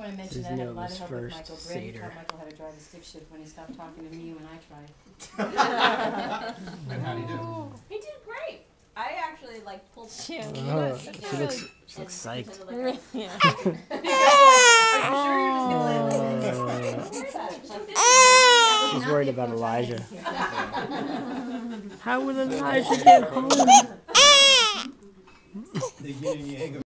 want to mention This that is I had a lot Nova's of help with first Michael. Brandon Seder. taught Michael how to drive a stick shift when he stopped talking to me when I tried. And how'd he do? He did great. I actually like pulled. Oh, she looks psyched. Yeah. Are you sure you're just gonna let it? She's worried about Elijah. How will Elijah get home?